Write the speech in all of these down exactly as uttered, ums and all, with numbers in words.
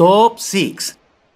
Top seis.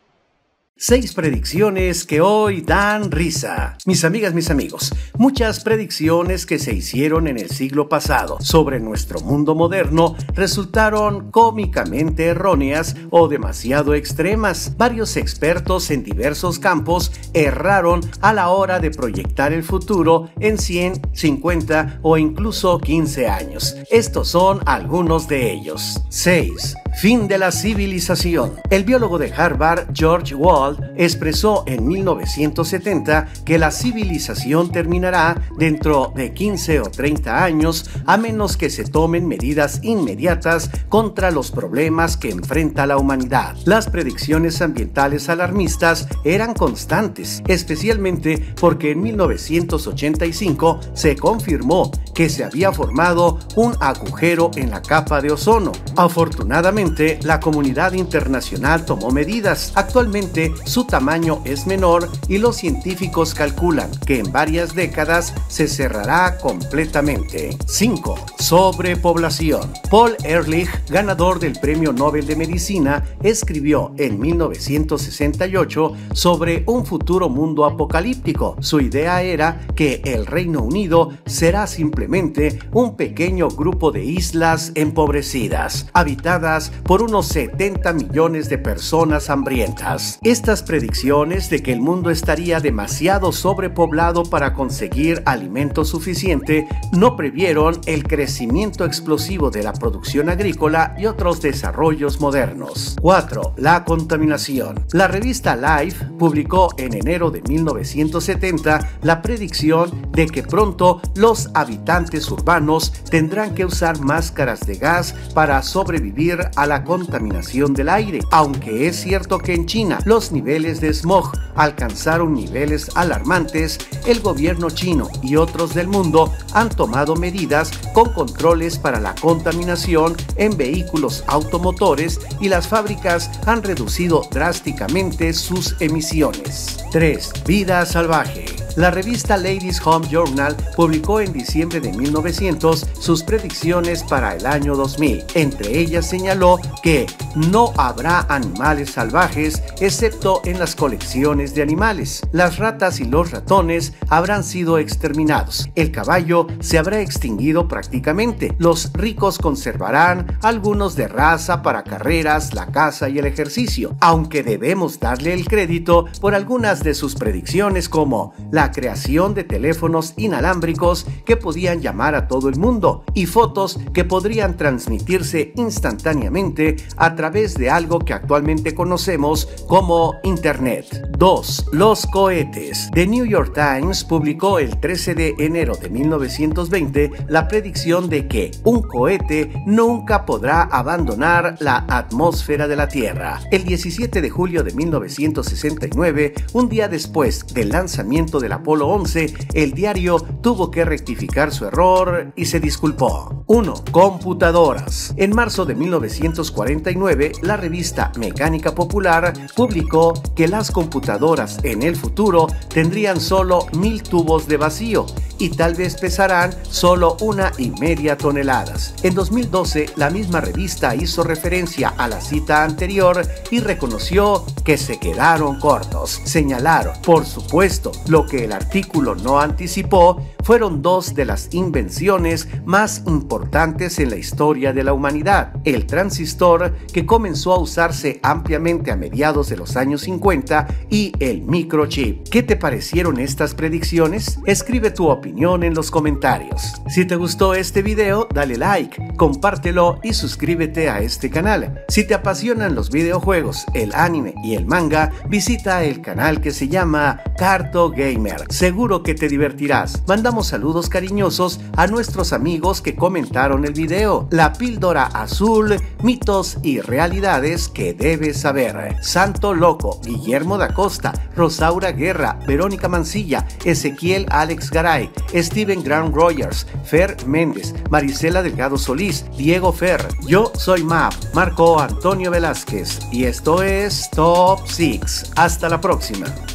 Seis predicciones que hoy dan risa. Mis amigas, mis amigos, muchas predicciones que se hicieron en el siglo pasado sobre nuestro mundo moderno resultaron cómicamente erróneas o demasiado extremas. Varios expertos en diversos campos erraron a la hora de proyectar el futuro en cien, cincuenta o incluso quince años. Estos son algunos de ellos. seis. Fin de la civilización. El biólogo de Harvard, George Wald, expresó en mil novecientos setenta que la civilización terminará dentro de quince o treinta años a menos que se tomen medidas inmediatas contra los problemas que enfrenta la humanidad. Las predicciones ambientales alarmistas eran constantes, especialmente porque en mil novecientos ochenta y cinco se confirmó que se había formado un agujero en la capa de ozono. Afortunadamente, la comunidad internacional tomó medidas. Actualmente su tamaño es menor y los científicos calculan que en varias décadas se cerrará completamente. cinco. Sobrepoblación. Paul Ehrlich, ganador del Premio Nobel de Medicina, escribió en mil novecientos sesenta y ocho sobre un futuro mundo apocalíptico. Su idea era que el Reino Unido será simplemente un pequeño grupo de islas empobrecidas, habitadas por unos setenta millones de personas hambrientas. Estas predicciones de que el mundo estaría demasiado sobrepoblado para conseguir alimento suficiente no previeron el crecimiento explosivo de la producción agrícola y otros desarrollos modernos. cuatro. La contaminación. La revista Life publicó en enero de mil novecientos setenta la predicción de que pronto los habitantes urbanos tendrán que usar máscaras de gas para sobrevivir a la contaminación del aire. Aunque es cierto que en China los niveles de smog alcanzaron niveles alarmantes, el gobierno chino y otros del mundo han tomado medidas con controles para la contaminación en vehículos automotores y las fábricas han reducido drásticamente sus emisiones. tres. Vida salvaje. La revista Ladies Home Journal publicó en diciembre de mil novecientos sus predicciones para el año dos mil. Entre ellas señaló que no habrá animales salvajes excepto en las colecciones de animales. Las ratas y los ratones habrán sido exterminados. El caballo se habrá extinguido prácticamente. Los ricos conservarán algunos de raza para carreras, la caza y el ejercicio. Aunque debemos darle el crédito por algunas de sus predicciones como la creación de teléfonos inalámbricos que podían llamar a todo el mundo y fotos que podrían transmitirse instantáneamente a través de algo que actualmente conocemos como Internet. dos. Los cohetes. The New York Times publicó el trece de enero de mil novecientos veinte la predicción de que un cohete nunca podrá abandonar la atmósfera de la Tierra. El diecisiete de julio de mil novecientos sesenta y nueve, un día después del lanzamiento de la Apolo once, el diario tuvo que rectificar su error y se disculpó. uno. Computadoras. En marzo de mil novecientos cuarenta y nueve, la revista Mecánica Popular publicó que las computadoras en el futuro tendrían solo mil tubos de vacío y tal vez pesarán solo una y media toneladas. En dos mil doce, la misma revista hizo referencia a la cita anterior y reconoció que se quedaron cortos. Señalaron, por supuesto, lo que el artículo no anticipó fueron dos de las invenciones más importantes en la historia de la humanidad: el transistor, que comenzó a usarse ampliamente a mediados de los años cincuenta, y el microchip. ¿Qué te parecieron estas predicciones? Escribe tu opinión en los comentarios. Si te gustó este video, dale like, compártelo y suscríbete a este canal. Si te apasionan los videojuegos, el anime y el manga, visita el canal que se llama Carto Gamer. Seguro que te divertirás. Mandamos saludos cariñosos a nuestros amigos que comentaron el video. La píldora azul, mitos y realidades que debes saber. Santo Loco, Guillermo da Costa, Rosaura Guerra, Verónica Mancilla, Ezequiel Alex Garay, Steven Grant Rogers, Fer Méndez, Marisela Delgado Solís, Diego Fer. Yo soy Map, Marco Antonio Velázquez, y esto es Top seis. Hasta la próxima.